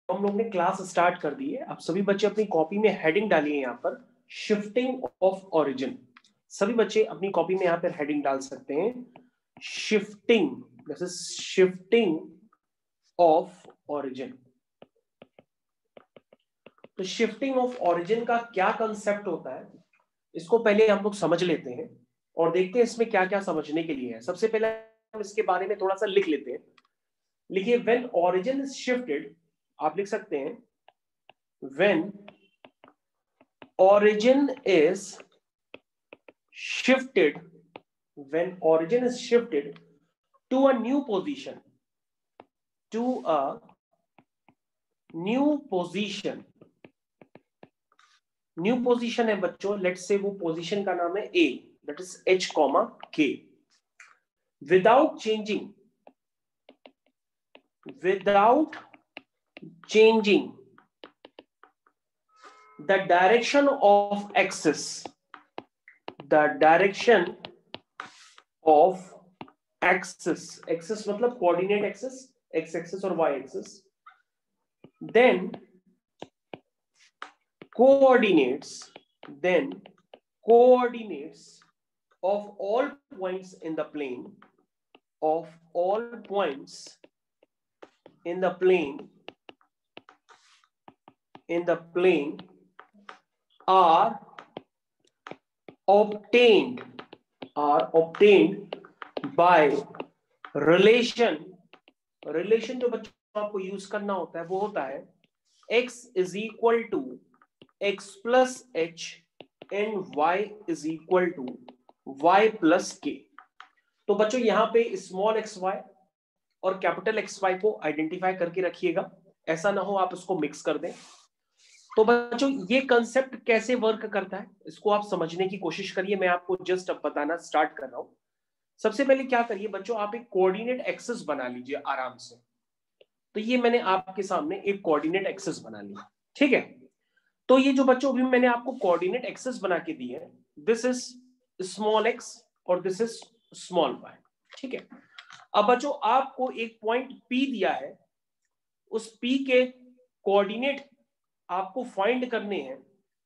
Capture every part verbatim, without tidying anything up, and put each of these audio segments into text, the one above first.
हम लोग ने क्लास स्टार्ट कर दी है। आप सभी बच्चे अपनी कॉपी में हेडिंग डालिए यहाँ पर शिफ्टिंग ऑफ ओरिजिन। सभी बच्चे अपनी कॉपी में यहाँ पर हेडिंग डाल सकते हैं शिफ्टिंग, जैसे शिफ्टिंग ऑफ ओरिजिन। तो शिफ्टिंग ऑफ ओरिजिन का क्या कंसेप्ट होता है, इसको पहले हम लोग समझ लेते हैं और देखते हैं इसमें क्या क्या समझने के लिए है। सबसे पहले हम इसके बारे में थोड़ा सा लिख लेते हैं। लिखिए, व्हेन ओरिजिन इज शिफ्टेड, आप लिख सकते हैं when origin is shifted when origin is shifted to a new position to a new position new position है बच्चों, लेट्स से वो पोजीशन का नाम है a, that is h comma k, without changing without changing the direction of axis the direction of axis axis मतलब coordinate axis, x axis और y axis, then coordinates then coordinates of all points in the plane of all points in the plane in the plane are obtained are obtained by relation relation जो बच्चों आपको use करना होता है वो होता है x is equal to x plus h and y is equal to y plus k। तो बच्चों यहाँ पे स्मॉल एक्स वाई और कैपिटल एक्स वाई को आइडेंटिफाई करके रखिएगा, ऐसा ना हो आप इसको मिक्स कर दें। तो बच्चों ये कंसेप्ट कैसे वर्क करता है इसको आप समझने की कोशिश करिए। मैं आपको जस्ट अब बताना स्टार्ट कर रहा हूं। सबसे पहले क्या करिए बच्चों, आप एक कोऑर्डिनेट एक्सिस बना लीजिए आराम से। तो ये मैंने आपके सामने एक कोऑर्डिनेट एक्सिस बना लिया, ठीक है। तो ये जो बच्चों अभी मैंने आपको कोऑर्डिनेट एक्सिस बना के दी है, दिस इज स्मॉल एक्स और दिस इज स्मॉल वाई, ठीक है। अब बच्चों आपको एक पॉइंट P दिया है, उस P के कोऑर्डिनेट आपको फाइंड करने हैं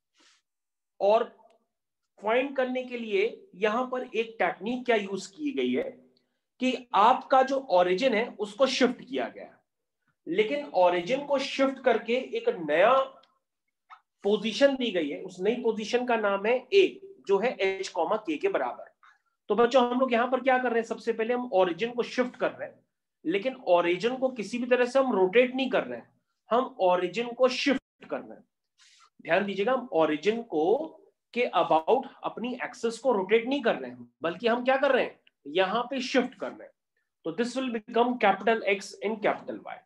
और फाइंड करने के लिए यहां पर एक टेक्निक क्या यूज की गई है कि आपका जो ओरिजिन है उसको शिफ्ट किया गया, लेकिन ओरिजिन को शिफ्ट करके एक नया पोजीशन दी गई है। उस नई पोजीशन का नाम है A, जो है h कॉमा k के बराबर। तो बच्चों हम लोग यहां पर क्या कर रहे हैं, सबसे पहले हम ओरिजिन को शिफ्ट कर रहे हैं, लेकिन ओरिजिन को किसी भी तरह से हम रोटेट नहीं कर रहे हैं, हम ओरिजिन को शिफ्ट कर रहे हैं। ध्यान दीजिएगा, हम ओरिजिन को के अबाउट अपनी एक्सेस को रोटेट नहीं कर रहे हैं, बल्कि हम क्या कर रहे हैं, यहां पे शिफ्ट कर रहे हैं। तो this will become capital X in capital Y.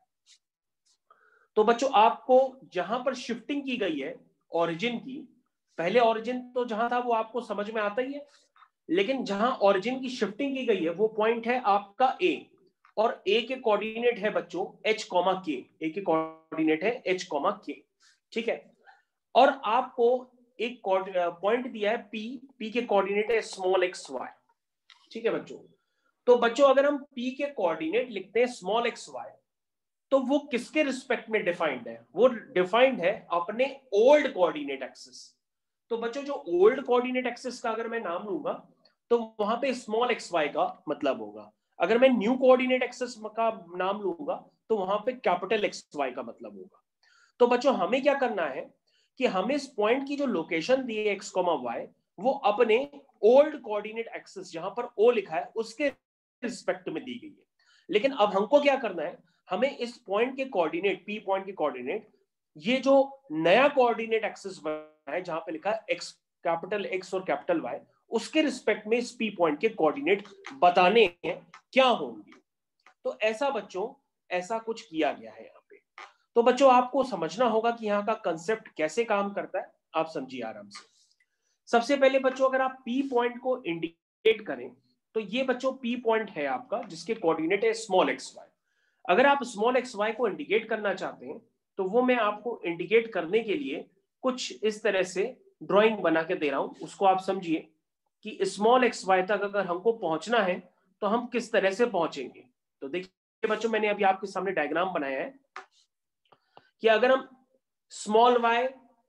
तो बच्चों आपको जहां पर शिफ्टिंग की गई है ओरिजिन की, पहले ओरिजिन तो जहां था वो आपको समझ में आता ही है, लेकिन जहां ओरिजिन की शिफ्टिंग की गई है वो पॉइंट है आपका ए, और ए के कोऑर्डिनेट है बच्चों h कॉमा के, ए के कोऑर्डिनेट है h कॉमा के, ठीक है। और आपको एक पॉइंट दिया है P, P के कोऑर्डिनेट है स्मॉल एक्स वाई, ठीक है बच्चों। तो बच्चों अगर हम P के कोऑर्डिनेट लिखते हैं स्मॉल एक्स वाई, तो वो किसके रिस्पेक्ट में डिफाइंड है, वो डिफाइंड है अपने ओल्ड कोऑर्डिनेट एक्सिस। तो बच्चों जो ओल्ड कोऑर्डिनेट एक्सिस का अगर मैं नाम लूंगा तो वहां पे स्मॉल एक्स वाई का मतलब होगा। अगर मैं न्यू कोऑर्डिनेट एक्सिस का नाम लूंगा तो वहां पे कैपिटल एक्स वाई का मतलब होगा। तो बच्चों हमें क्या करना है कि हमें इस पॉइंट की जो लोकेशन दी है एक्स कॉमा वाई, वो अपने ओल्ड कोऑर्डिनेट एक्सिस जहां पर ओ लिखा है उसके रिस्पेक्ट में दी गई है। लेकिन अब हमको क्या करना है, हमें इस पॉइंट के कोऑर्डिनेट, पी पॉइंट के कोऑर्डिनेट, ये जो नया कोऑर्डिनेट एक्सिस बना है जहां पे लिखा है एक्स, कैपिटल एक्स और कैपिटल वाई, उसके रिस्पेक्ट में इस पी पॉइंट के कोऑर्डिनेट बताने हैं क्या होंगे। तो ऐसा बच्चों ऐसा कुछ किया गया है यहाँ पे। तो बच्चों आपको समझना होगा कि यहाँ का कंसेप्ट कैसे काम करता है, आप समझिए आराम से। सबसे पहले बच्चों अगर आप पी पॉइंट को इंडिकेट करें तो ये बच्चों पी पॉइंट है आपका जिसके कोऑर्डिनेट है स्मॉल एक्स वाई। अगर आप स्मॉल एक्स वाई को इंडिकेट करना चाहते हैं तो वो मैं आपको इंडिकेट करने के लिए कुछ इस तरह से ड्राइंग बना के दे रहा हूं, उसको आप समझिए कि स्मॉल एक्स वाई तक अगर हमको पहुंचना है तो हम किस तरह से पहुंचेंगे। तो देखिए बच्चों मैंने अभी आपके सामने डायग्राम बनाया है कि अगर हम स्मॉल y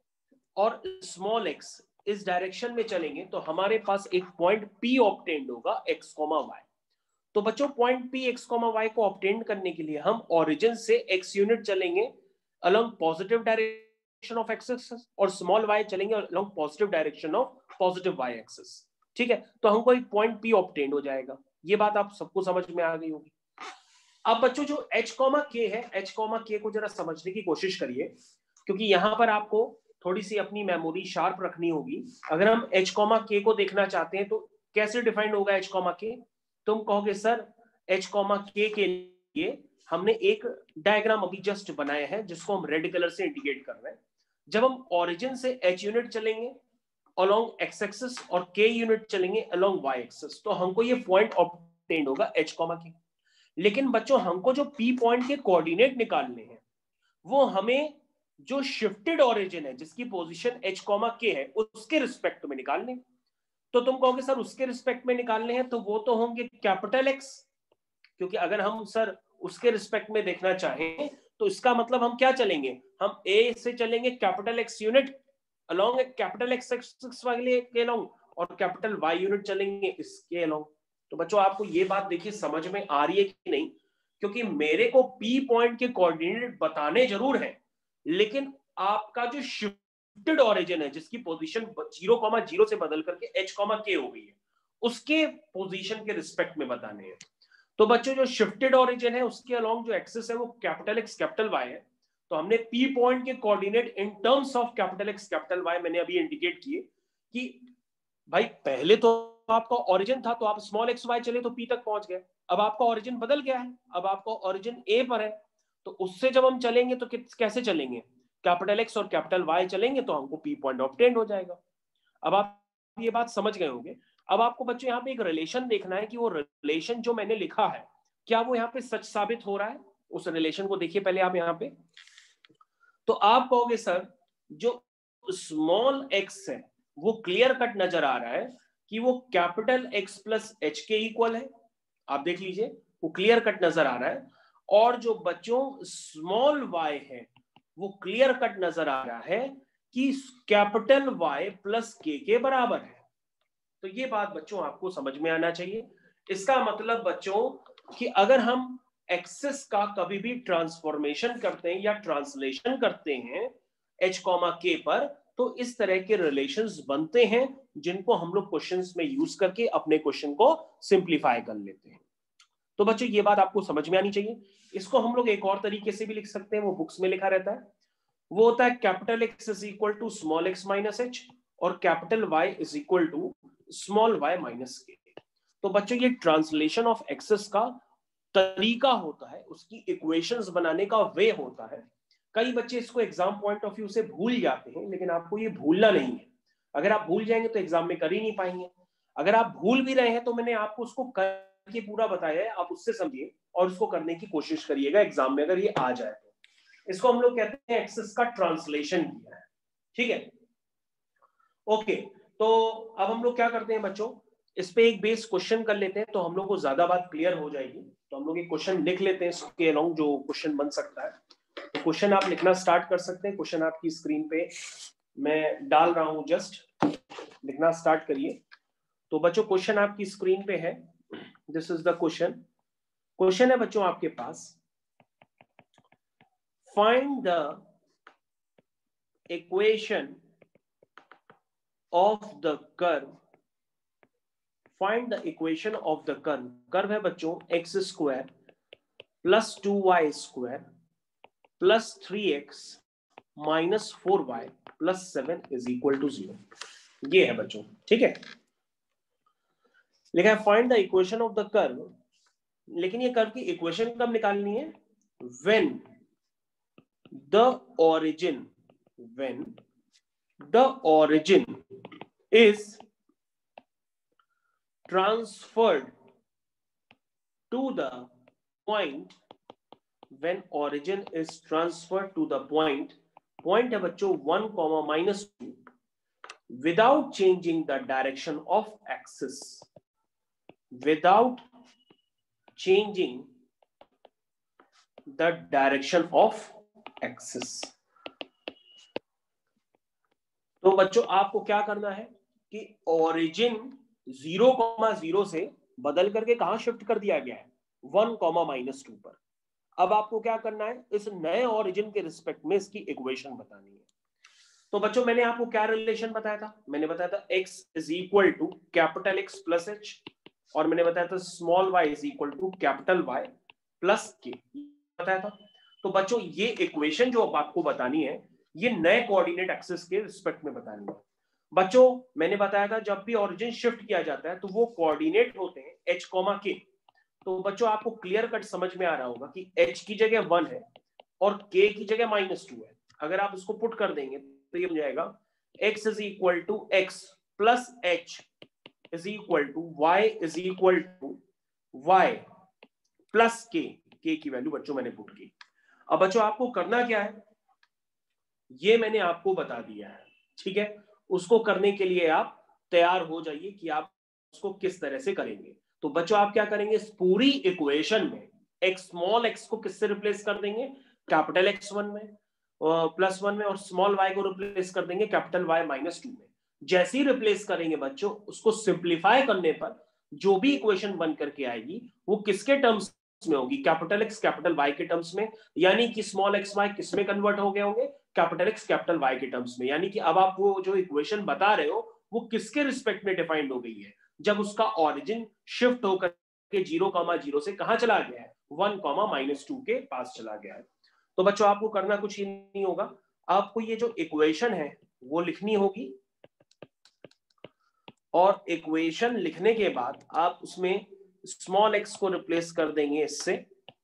और स्मॉल x इस डायरेक्शन में चलेंगे तो हमारे पास एक पॉइंट P ऑब्टेन्ड होगा x कॉमा y। तो बच्चों point P x comma y को ऑब्टेन्ड करने के लिए हम ओरिजिन से x यूनिट चलेंगे along positive direction of x axis और स्मॉल y चलेंगे along positive direction of positive y axis. ठीक है, तो हमको एक पॉइंट P ऑब्टेन्ड हो जाएगा। ये बात आप सबको समझ में आ गई होगी। अब बच्चों जो h कॉमा k है, h कॉमा k को जरा समझने की कोशिश करिए, क्योंकि यहां पर आपको थोड़ी सी अपनी मेमोरी शार्प रखनी होगी। अगर हम h कॉमा k को देखना चाहते हैं तो कैसे डिफाइंड होगा h कॉमा k? तुम कहोगे सर h कॉमा k के लिए हमने एक डायग्राम अभी जस्ट बनाया है जिसको हम रेड कलर से इंडिकेट कर रहे हैं। जब हम ओरिजिन से h यूनिट चलेंगे अलोंग x एक्सिस और k यूनिट चलेंगे अलोंग y एक्सिस, तो हमको ये पॉइंट ऑब्टेन्ड होगा h कॉमा k। लेकिन बच्चों हमको जो P पॉइंट के कोऑर्डिनेट निकालने हैं वो हमें जो शिफ्टेड ओरिजिन है जिसकी पोजीशन h कॉमा k है उसके रिस्पेक्ट में निकालने। तो तुम कहोगे सर उसके रिस्पेक्ट में निकालने हैं तो वो तो होंगे कैपिटल X, क्योंकि अगर हम सर उसके रिस्पेक्ट में देखना चाहें तो इसका मतलब हम क्या चलेंगे, हम A से चलेंगे capital X unit along capital X axis वाले के अलोंग और कैपिटल Y यूनिट चलेंगे इसके अलोंग। तो बच्चों आपको ये बात देखिए समझ में आ रही है कि नहीं, क्योंकि मेरे को P पॉइंट के कोऑर्डिनेट बताने जरूर हैं लेकिन आपका जो शिफ्टेड ओरिजिन है जिसकी पोजीशन जीरो कॉमा जीरो से बदल करके h कॉमा k हो गई है उसके पोजीशन के रिस्पेक्ट में बताने हैं। तो बच्चों जो शिफ्टेड ओरिजिन है उसके अलोंग जो एक्सिस है वो कैपिटल X कैपिटल Y है, तो हमने P पॉइंट के coordinate in terms of capital X capital Y मैंने अभी इंडिकेट किए कि भाई पहले तो आपका ओरिजिन था तो आप स्मॉल एक्स वाई चले तो P तक पहुंच गए। अब आपका ओरिजिन बदल गया है, अब आपका ओरिजिन A पर है, तो उससे जब हम चलेंगे तो कैसे चलेंगे, कैपिटल X और कैपिटल Y चलेंगे तो हमको P पॉइंट ऑब्टेन्ड हो जाएगा। अब आप ये बात समझ गए होंगे। अब आपको बच्चों यहाँ पे एक रिलेशन देखना है कि वो रिलेशन जो मैंने लिखा है क्या वो यहाँ पे सच साबित हो रहा है। उस रिलेशन को देखिए पहले आप यहाँ पे, तो आप कहोगे सर जो स्मॉल x है वो क्लियर कट नजर आ रहा है कि वो कैपिटल X प्लस एच के इक्वल है। आप देख लीजिए वो क्लियर कट नजर आ रहा है। और जो बच्चों स्मॉल y है वो क्लियर कट नजर आ रहा है कि कैपिटल Y प्लस के के बराबर है। तो ये बात बच्चों आपको समझ में आना चाहिए। इसका मतलब बच्चों कि अगर हम एक्सिस का कभी भी ट्रांसफॉर्मेशन करते हैं या ट्रांसलेशन करते हैं h कॉमा k पर तो इस तरह के रिलेशंस बनते हैं जिनको हम लोग क्वेश्चंस में यूज करके अपने क्वेश्चन को सिंप्लीफाई कर लेते हैं। तो बच्चों ये बात आपको समझ में आनी चाहिए। इसको हम लोग एक और तरीके से भी लिख सकते हैं, वो बुक्स में लिखा रहता है, वो होता है capital X is equal to small x minus H और capital Y is equal to small y minus K. तो बच्चों ये ट्रांसलेशन ऑफ एक्सेस का तरीका होता है, उसकी इक्वेशंस बनाने का वे होता है। कई बच्चे इसको एग्जाम पॉइंट ऑफ व्यू से भूल जाते हैं, लेकिन आपको ये भूलना नहीं है। अगर आप भूल जाएंगे तो एग्जाम में कर ही नहीं पाएंगे। अगर आप भूल भी रहे हैं तो मैंने आपको उसको करके पूरा बताया है, आप उससे समझिए और उसको करने की कोशिश करिएगा एग्जाम में अगर ये आ जाए तो। इसको हम लोग कहते हैं एक्सेस का ट्रांसलेशन किया है। ठीक है, ओके। तो अब हम लोग क्या करते हैं बच्चों, इस पे एक बेस क्वेश्चन कर लेते हैं तो हम लोग को ज्यादा बात क्लियर हो जाएगी। तो हम लोग एक क्वेश्चन लिख लेते हैं इसके अलोंग जो क्वेश्चन बन सकता है। तो क्वेश्चन आप लिखना स्टार्ट कर सकते हैं। क्वेश्चन आपकी स्क्रीन पे मैं डाल रहा हूं, जस्ट लिखना स्टार्ट करिए। तो बच्चों क्वेश्चन आपकी स्क्रीन पे है, this is the question. Question है बच्चों आपके पास, find the equation of the curve, find the equation of the curve. Curve है बच्चों X square plus two Y square plus three X minus four Y plus seven is equal to zero. ये है बच्चों, ठीक है। लिखा है find the equation of the curve, लेकिन ये कर्व की इक्वेशन कब निकालनी है, when the origin, when the origin is transferred to the point, when origin is transferred to the point, point है बच्चों one comma minus two, without changing the direction of axis, without changing the direction of axis. तो बच्चों आपको क्या करना है कि origin zero comma zero से बदल करके कहां शिफ्ट कर दिया गया है, वन कॉमा माइनस टू पर। अब आपको क्या करना है, इस नए ओरिजिन के रिस्पेक्ट में इसकी इक्वेशन बतानी है। तो बच्चों मैंने आपको क्या रिलेशन बताया था, मैंने बताया था x is equal to capital X plus H, और मैंने बताया था स्मॉल y is equal to capital Y plus K, बताया था। तो बच्चों ये इक्वेशन जो अब आपको बतानी है, ये नए कोऑर्डिनेट एक्सिस के रिस्पेक्ट में बतानी है। बच्चों मैंने बताया था जब भी ओरिजिन शिफ्ट किया जाता है तो वो कोऑर्डिनेट होते हैं h कॉमा के। तो बच्चों आपको क्लियर कट समझ में आ रहा होगा कि h की जगह वन है और k की जगह माइनस टू है। अगर आप इसको पुट कर देंगे तो ये बन जाएगा x is equal to X plus H is equal to Y is equal to Y plus K. के की वैल्यू बच्चों मैंने पुट की। अब बच्चों आपको करना क्या है, ये मैंने आपको बता दिया है, ठीक है। उसको करने के लिए आप तैयार हो जाइए कि आप उसको किस तरह से करेंगे। तो बच्चों आप क्या करेंगे, इस पूरी इक्वेशन में एक स्मॉल एक्स को किससे रिप्लेस कर देंगे, कैपिटल एक्स वन में प्लस वन में, और स्मॉल वाई को रिप्लेस कर देंगे कैपिटल वाई माइनस टू में। जैसे ही रिप्लेस करेंगे बच्चों, उसको सिंप्लीफाई करने पर जो भी इक्वेशन बन करके आएगी वो किसके टर्म्स में होगी, कैपिटल एक्स कैपिटल वाई के टर्म्स में। यानी कि स्मॉल एक्स वाई किस में कन्वर्ट हो गए होंगे, कैपिटल एक्स कैपिटल वाई के टर्म्स में। यानी कि अब आप वो जो इक्वेशन बता रहे हो वो किसके रिस्पेक्ट में डिफाइंड हो गई है, जब उसका ऑरिजिन शिफ्ट होकर के जीरो कॉमा जीरो से कहां चला गया है, वन कॉमा माइनस टू के पास चला गया है। तो बच्चों आपको करना कुछ ही नहीं होगा, आपको ये जो इक्वेशन है वो लिखनी होगी, और इक्वेशन लिखने के बाद आप उसमें स्मॉल एक्स को रिप्लेस कर देंगे इससे,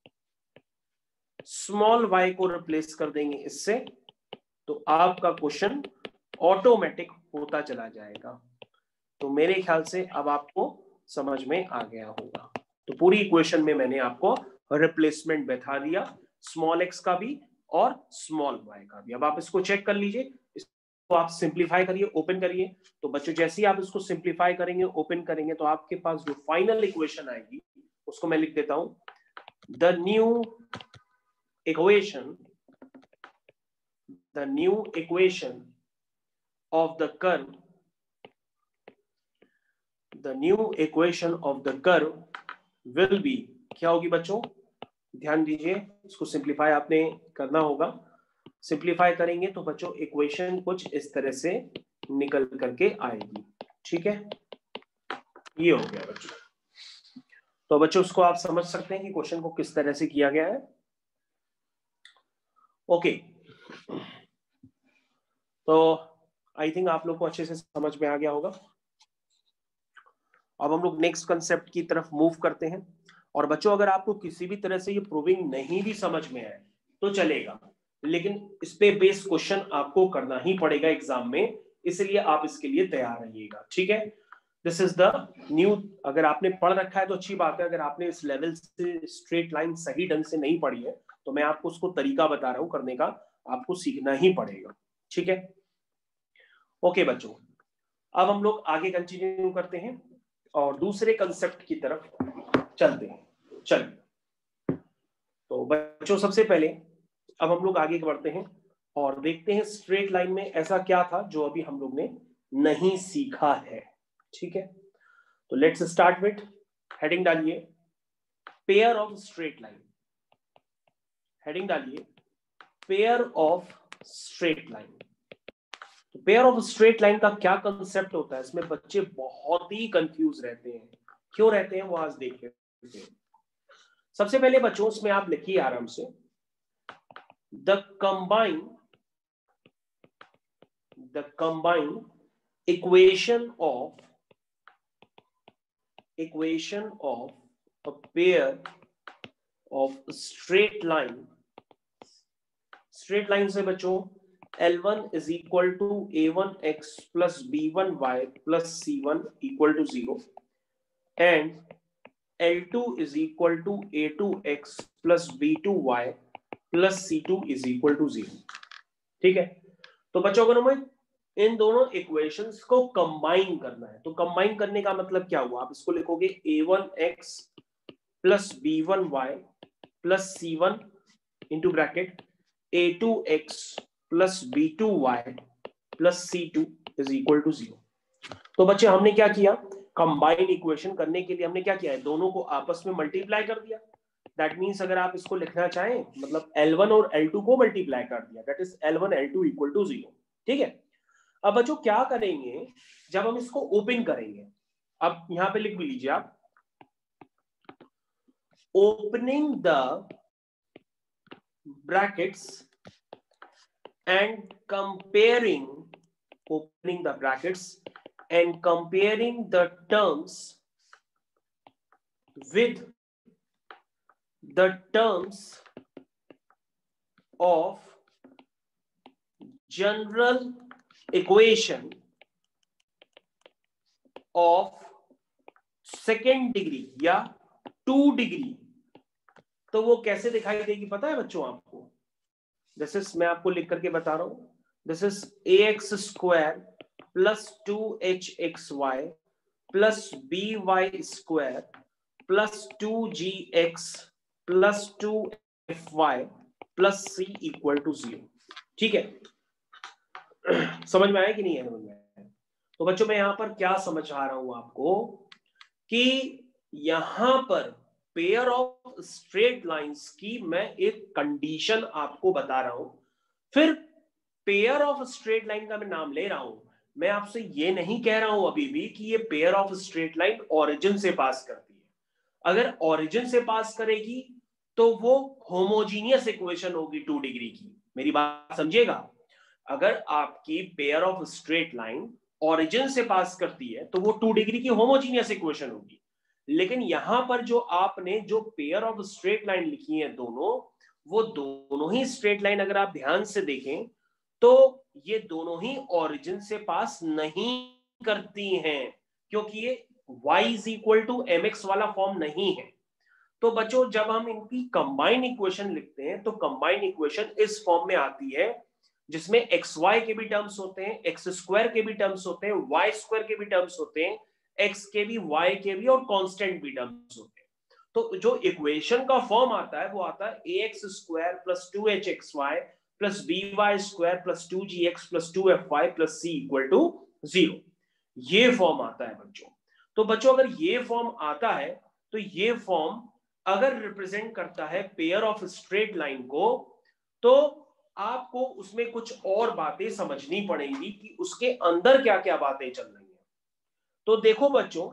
स्मॉल वाई को रिप्लेस कर देंगे इससे, तो आपका क्वेश्चन ऑटोमेटिक होता चला जाएगा। तो मेरे ख्याल से अब आपको समझ में आ गया होगा। तो पूरी इक्वेशन में मैंने आपको रिप्लेसमेंट बैठा दिया, स्मॉल एक्स का भी और स्मॉल वाई का भी। अब आप इसको चेक कर लीजिए, इसको आप सिंप्लीफाई करिए, ओपन करिए। तो बच्चों जैसे ही आप इसको सिंप्लीफाई करेंगे, ओपन करेंगे, तो आपके पास जो फाइनल इक्वेशन आएगी उसको मैं लिख देता हूं, the new equation the new equation of the curve the new equation of the curve will be, क्या होगी बच्चों, ध्यान दीजिए, इसको सिंप्लीफाई आपने करना होगा। सिंप्लीफाई करेंगे तो बच्चों इक्वेशन कुछ इस तरह से निकल करके आएगी, ठीक है। ये हो गया बच्चों। तो बच्चों उसको आप समझ सकते हैं कि क्वेश्चन को किस तरह से किया गया है। ओके, तो आई थिंक आप लोग को अच्छे से समझ में आ गया होगा। अब हम लोग नेक्स्ट कंसेप्ट की तरफ मूव करते हैं। और बच्चों अगर आपको किसी भी तरह से ये प्रूविंग नहीं भी समझ में आए तो चलेगा, लेकिन इस पे बेस्ड क्वेश्चन आपको करना ही पड़ेगा एग्जाम में, इसलिए आप इसके लिए तैयार रहिएगा, ठीक है। दिस इज द न्यू, अगर आपने पढ़ रखा है तो अच्छी बात है, अगर आपने इस लेवल से स्ट्रेट लाइन सही ढंग से नहीं पढ़ी है तो मैं आपको उसको तरीका बता रहा हूं करने का, आपको सीखना ही पड़ेगा, ठीक है। ओके बच्चों, अब हम लोग आगे कंटिन्यू करते हैं और दूसरे कंसेप्ट की तरफ चलते हैं। चलिए, तो बच्चों सबसे पहले अब हम लोग आगे बढ़ते हैं और देखते हैं स्ट्रेट लाइन में ऐसा क्या था जो अभी हम लोग ने नहीं सीखा है, ठीक है। तो लेट्स स्टार्ट विथ, हेडिंग डालिए pair of straight line, heading डालिए पेयर ऑफ स्ट्रेट लाइन। तो पेयर ऑफ स्ट्रेट लाइन का क्या कंसेप्ट होता है, इसमें बच्चे बहुत ही कंफ्यूज रहते हैं। क्यों रहते हैं वो आज देखते हैं। सबसे पहले बच्चों इसमें आप लिखिए आराम से, the combine the combine equation of equation of a pair of straight line. Straight line से बच्चों L one is equal to A one x plus B one y plus C one equal to zero and L two is equal to A two x plus B two y plus C two is equal to zero, ठीक है। तो बच्चों अगर हमें इन दोनों equations को combine करना है, तो कंबाइन करने का मतलब क्या हुआ, आप इसको लिखोगे A one x plus B one y plus C one into bracket A two X plus B two Y plus C two is equal to zero. तो बच्चे हमने क्या किया, कंबाइन इक्वेशन करने के लिए हमने क्या किया है, दोनों को आपस में मल्टीप्लाई कर दिया। दैट मीन्स अगर आप इसको लिखना चाहें मतलब एल वन और एल टू को मल्टीप्लाई कर दिया, that is L one L two equal to zero. ठीक है, अब बच्चों क्या करेंगे जब हम इसको ओपन करेंगे, अब यहां पे लिख भी लीजिए आप, opening the brackets and comparing, opening the brackets and comparing the terms with the terms of general equation of second degree या टू डिग्री, तो वो कैसे दिखाई देगी पता है बच्चों आपको? दिस इज, मैं आपको लिख करके बता रहा हूं, this is ax square plus two h x y plus by square plus two g x plus two f y plus c equal to zero। ठीक है, समझ में आया कि नहीं है? समझ में आया? तो बच्चों मैं यहां पर क्या समझा रहा हूं आपको कि यहां पर पेयर ऑफ स्ट्रेट लाइंस की मैं एक कंडीशन आपको बता रहा हूं, फिर पेयर ऑफ स्ट्रेट लाइन का मैं नाम ले रहा हूं। मैं आपसे ये नहीं कह रहा हूं अभी भी कि ये pair of straight line origin से पास करती है। अगर ओरिजिन से पास करेगी तो वो होमोजीनियस इक्वेशन होगी टू डिग्री की। मेरी बात समझिएगा, अगर आपकी pair of straight line origin से पास करती है तो वो टू डिग्री की होमोजीनियस इक्वेशन होगी। लेकिन यहां पर जो आपने जो पेयर ऑफ स्ट्रेट लाइन लिखी है दोनों, वो दोनों ही स्ट्रेट लाइन अगर आप ध्यान से देखें तो ये दोनों ही ओरिजिन से पास नहीं करती हैं, क्योंकि ये y is equal to M X वाला फॉर्म नहीं है। तो बच्चों जब हम इनकी कंबाइन इक्वेशन लिखते हैं तो कंबाइन इक्वेशन इस फॉर्म में आती है जिसमें एक्स वाई के भी टर्म्स होते हैं, एक्स स्क्वायर के भी टर्म्स होते हैं, वाई स्क्वायर के भी टर्म्स होते हैं, एक्स के भी, वाई के भी और कांस्टेंट भी टर्म्स होते हैं। तो जो इक्वेशन का फॉर्म आता है वो आता है A X square plus two H X Y plus B Y square plus two G X plus two F Y plus C equal to zero. ये फॉर्म आता है बच्चों। तो बच्चों अगर ये फॉर्म आता है तो ये फॉर्म अगर रिप्रेजेंट करता है पेयर ऑफ स्ट्रेट लाइन को, तो आपको उसमें कुछ और बातें समझनी पड़ेंगी कि उसके अंदर क्या क्या बातें चल रही हैं। तो देखो बच्चों,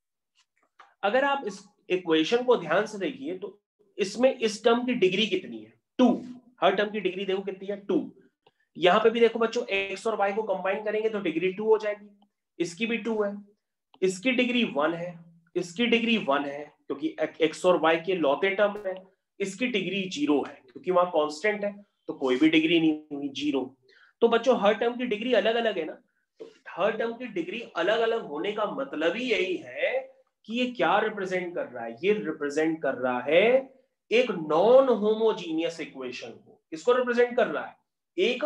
अगर आप इस इक्वेशन को ध्यान से देखिए तो इसमें इस टर्म की डिग्री कितनी है? टू। हर टर्म की डिग्री देखो कितनी है? टू। यहां पे भी देखो बच्चों, एक्स और वाई को कंबाइन करेंगे तो डिग्री टू हो जाएगी। इसकी भी टू है, इसकी डिग्री वन है, इसकी डिग्री वन है क्योंकि एक्स और वाई के लौते टर्म है, इसकी डिग्री जीरो है क्योंकि वहां कांस्टेंट है, तो कोई भी डिग्री नहीं हुई, जीरो। तो बच्चों हर टर्म की डिग्री अलग अलग है ना, तो हर टर्म की डिग्री अलग अलग होने का मतलब ही यही है कि ये क्या रिप्रेजेंट कर रहा है? ये रिप्रेजेंट कर रहा है एक नॉन होमोजीनियस इक्वेशन को। किसको रिप्रेजेंट कर रहा है? एक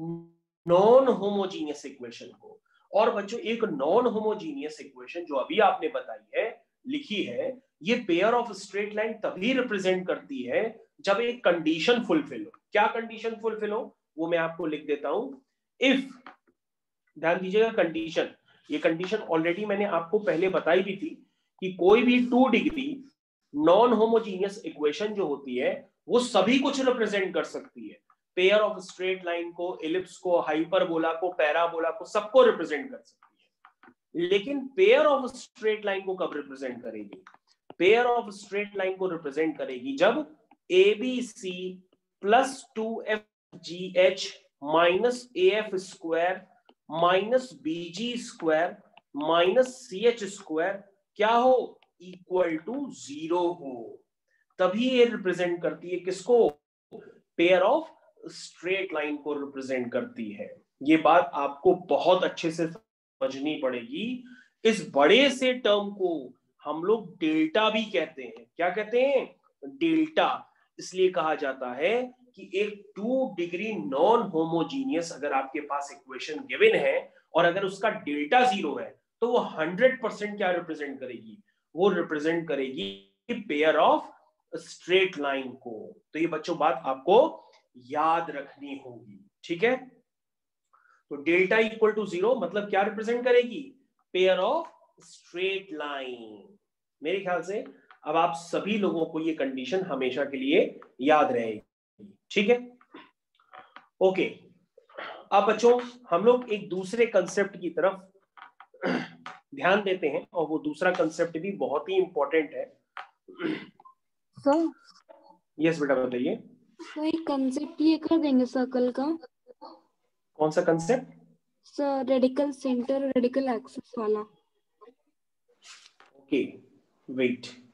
नॉन होमोजीनियस इक्वेशन को। और बच्चों एक नॉन होमोजीनियस इक्वेशन जो अभी आपने बताई है, लिखी है, ये पेयर ऑफ स्ट्रेट लाइन तभी रिप्रेजेंट करती है जब एक कंडीशन फुलफिल हो। क्या कंडीशन फुलफिल हो वो मैं आपको लिख देता हूं। इफ, ध्यान दीजिएगा, कंडीशन, ये कंडीशन ऑलरेडी मैंने आपको पहले बताई भी थी कि कोई भी two degree non homogeneous equation जो होती है वो सभी कुछ रिप्रेजेंट कर सकती है। पेयर ऑफ स्ट्रेट लाइन को, एलिप्स को, हाइपरबोला को, पैराबोला को, सबको रिप्रेजेंट कर सकती है। लेकिन पेयर ऑफ स्ट्रेट लाइन को कब रिप्रेजेंट करेगी? पेयर ऑफ स्ट्रेट लाइन को रिप्रेजेंट करेगी जब A B C plus two F G H minus A F square minus B G square minus C H square क्या हो? इक्वल टू जीरो हो। तभी ये रिप्रेजेंट करती है किसको? पेयर ऑफ स्ट्रेट लाइन को रिप्रेजेंट करती है। ये बात आपको बहुत अच्छे से समझनी पड़ेगी। इस बड़े से टर्म को हम लोग डेल्टा भी कहते हैं। क्या कहते हैं? डेल्टा। इसलिए कहा जाता है कि एक टू डिग्री नॉन होमोजीनियस अगर आपके पास इक्वेशन गिवन है और अगर उसका डेल्टा जीरो है तो वो हंड्रेड परसेंट क्या रिप्रेजेंट करेगी? वो रिप्रेजेंट करेगी पेयर ऑफ स्ट्रेट लाइन को। तो ये बच्चों बात आपको याद रखनी होगी। ठीक है, तो डेल्टा इक्वल टू जीरो मतलब क्या रिप्रेजेंट करेगी? Pair of straight line. मेरे ख्याल से अब आप सभी लोगों को ये कंडीशन हमेशा के लिए याद रहेगी। ठीक है, ओके। अब बच्चों हम लोग एक दूसरे कंसेप्ट की तरफ ध्यान देते हैं और वो दूसरा कंसेप्ट भी बहुत ही इंपॉर्टेंट है। सर यस बेटा बताइए। सर एक कंसेप्ट ये कर देंगे सर्कल का। कौन सा concept? Sir radical centre radical axis वाला। Okay wait,